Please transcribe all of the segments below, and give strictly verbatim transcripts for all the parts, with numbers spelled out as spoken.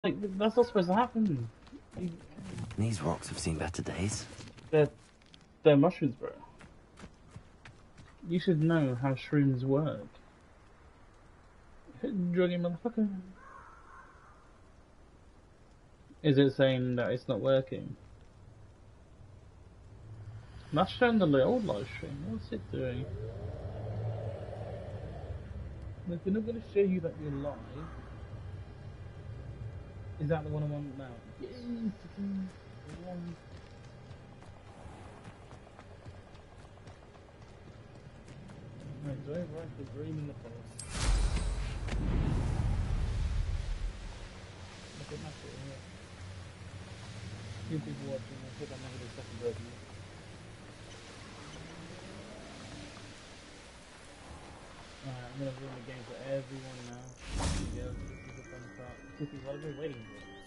Like, that's not supposed to happen. These rocks have seen better days. They're, they're mushrooms, bro. You should know how shrooms work. Druggy motherfucker. Is it saying that it's not working? That's showing the old live stream. What's it doing? Look, we're not going to show you that you're live. Is that the one I'm on now? Yes. Right, do I write the dream in the forest? Look at that shit here. Few people watching, I think I'm having a second version. Alright, I'm gonna ruin the game for everyone now. Here we go, this is the fun part. This is what I've been waiting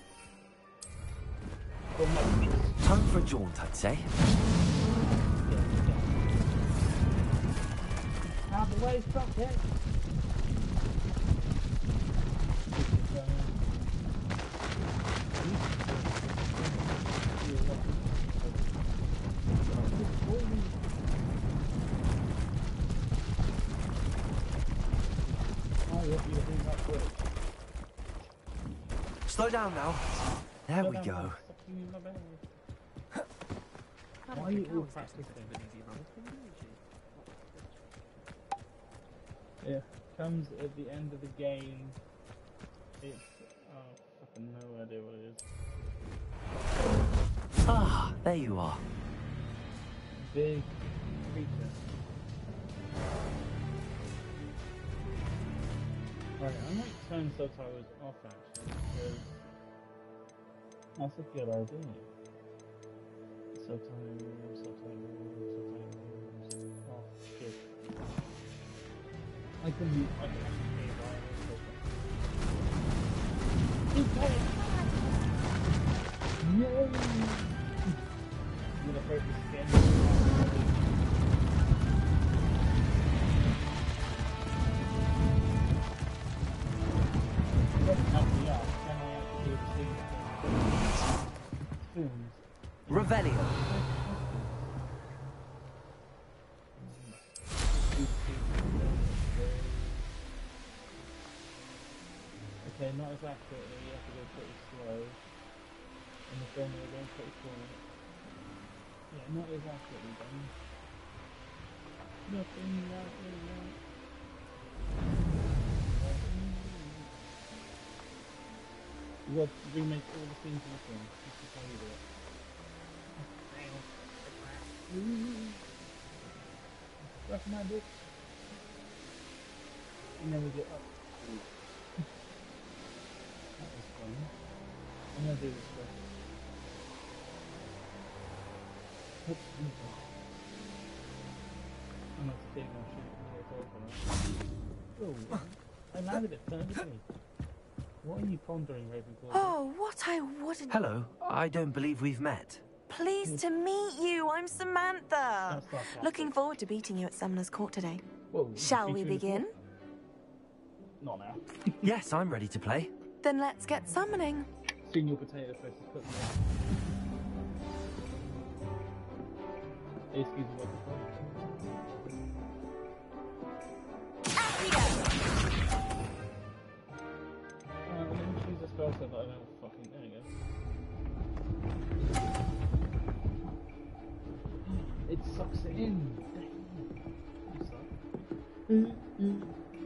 for. For Time for a jaunt, I'd say. Yeah, yeah. Out the way, stop it! Slow down now. There we go. Why are you all practicing? Yeah, comes at the end of the game. It's oh, fucking no idea what it is. Ah, there you are. Big creature. Right, I might turn subtitles off actually because that's a good idea. Subtitles, subtitles, subtitles. Oh shit. I can mute, I can actually no! I'm gonna break the skin. Revelio. Okay, not as accurately, you have to go pretty slow. In the film we're going pretty slow. Yeah, not as accurately done. Nothing, nothing, nothing. You got to remake all the scenes in the film. This is how you do it. Rough my dick. And then we get up. That was fun. I'm gonna do this first. I'm not taking my shit. Oh, I landed it perfectly. What are you pondering, Ravenclaw? Oh, what I wouldn't... Hello, I don't believe we've met. Pleased to meet you. I'm Samantha. Looking forward to beating you at Summoner's Court today. Whoa, shall we begin? Not now. Yes, I'm ready to play. Then let's get summoning. Senior potato face is putting me. Excuse me, what the fuck? Uh, let me choose a spell set that I don't fucking... There you go. It sucks it in. You suck. Mm -mm.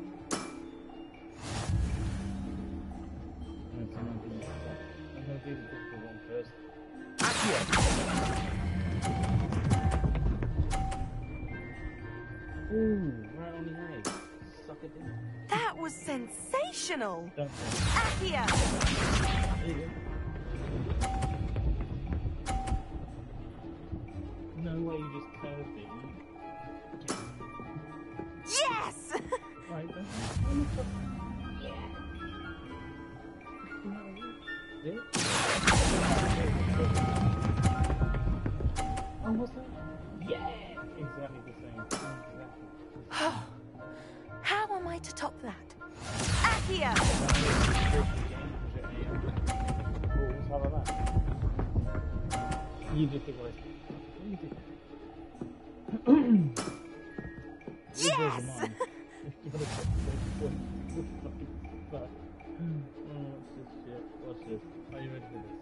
I'm gonna do the difficult one first. Accio. Ooh, right on the egg. Suck it in. That was sensational. Don't Accio. There you go. No way you just curved it. Yes! Right then. Yeah. Yeah. Oh, what's that? Yeah! Exactly the same. Exactly. How am I to top that? Accio! You just think like, what do you think? Yes! Watch this. Are you ready for this?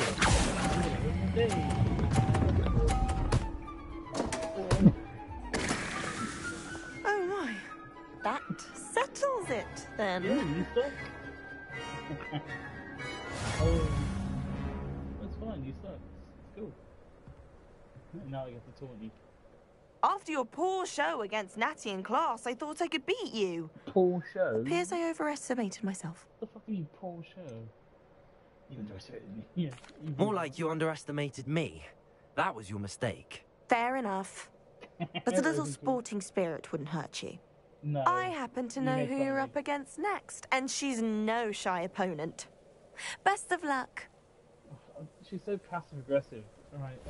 Oh my. That settles it then. Yeah, you suck. Oh, that's fine, you suck. It's cool. Now I get to taunt you. After your poor show against Natty in class, I thought I could beat you. Poor show? Appears I overestimated myself. What the fuck are you, poor show? You underestimated me. Yeah. You More like you underestimated me. That was your mistake. Fair enough. But a little sporting spirit wouldn't hurt you. No. I happen to You know make who fun you're of up me. against next, and she's no shy opponent. Best of luck. She's so passive aggressive. Alright,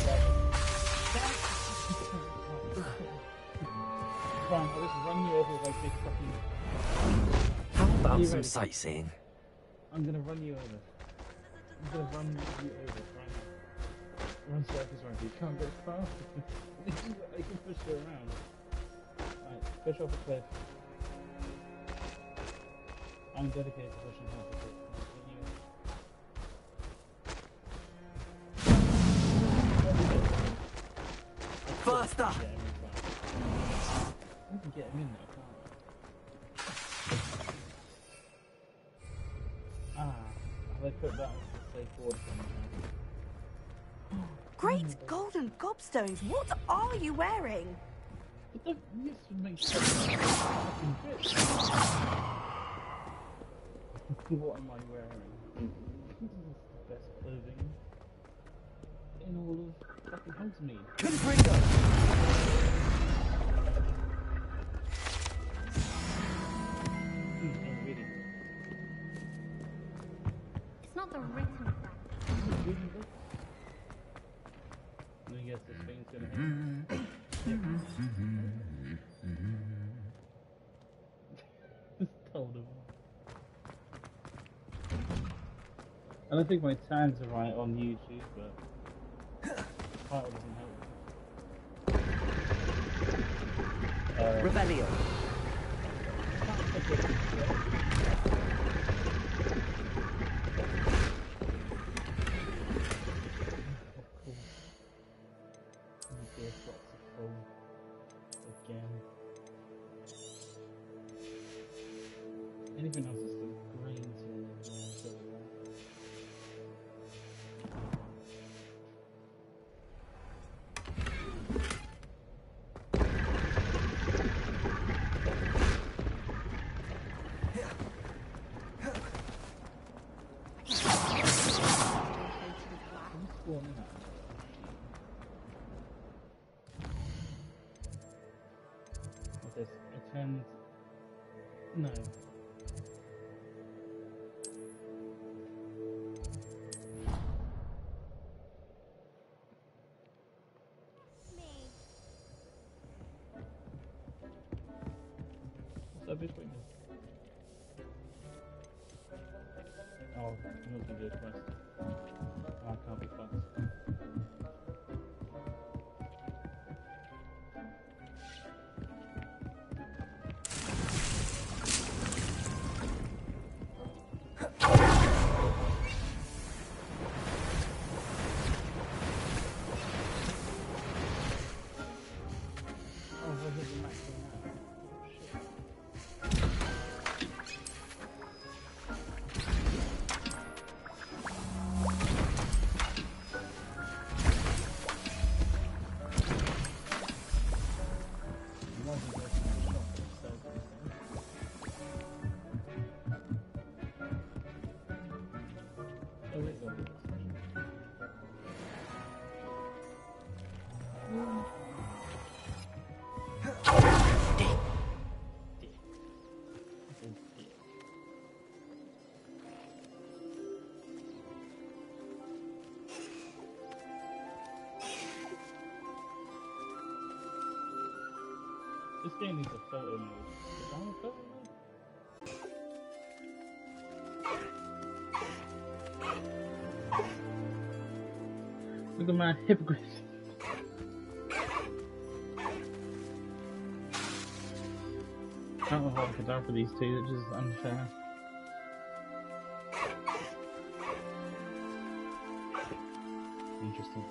fine, I'll just run you over like this fucking. How about You some ready? sightseeing? I'm gonna run you over. I'm gonna run you over right now. Run circles around you. Can't go fast. I can push you around. Alright, push off a cliff. I'm dedicated to pushing off a cliff. Faster! Get him in fast. I can get him in there, can't I? Ah, they put that as a safe word for me. Great golden gobstones, what are you wearing? But the, this would make sense. Fucking bitch. What am I wearing? This is the best clothing in all of fucking Hogsmeade. Confringo! Hmm, no, really. It's not the written fact. Really good. And I guess this thing's gonna hit. Just told him. I don't think my tags are right on YouTube, but the title doesn't help. Uh, Revelio. Anything else is the green to so, Spawn in that. What's this? Attend. No. What's that bitch waiting? Oh, I'm not gonna do a quest. Oh, I can't be fucked. Oh, what is the max on that? Oh, shit. Imagine there's some shot that sells this thing. Oh, wait, no, it's This game needs a photo mode. Is that a photo mode? Look at my hypocrite. I don't know what I could do for these two, it's just unfair. Interesting.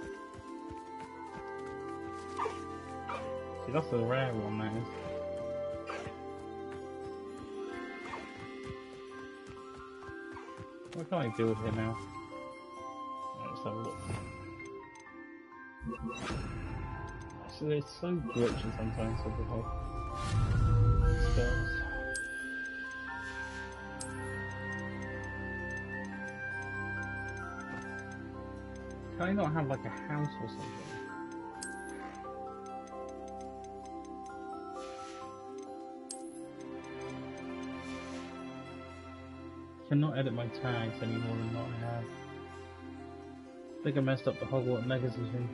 See, that's a rare one, that is. What can I do with here now? Let's have a look. So it's so glitchy sometimes with the whole spells. Can I not have like a house or something? I cannot edit my tags any more than what I have. I think I messed up the Hogwarts Legacy thing.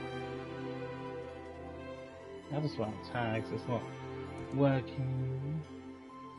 I just want tags, it's not working.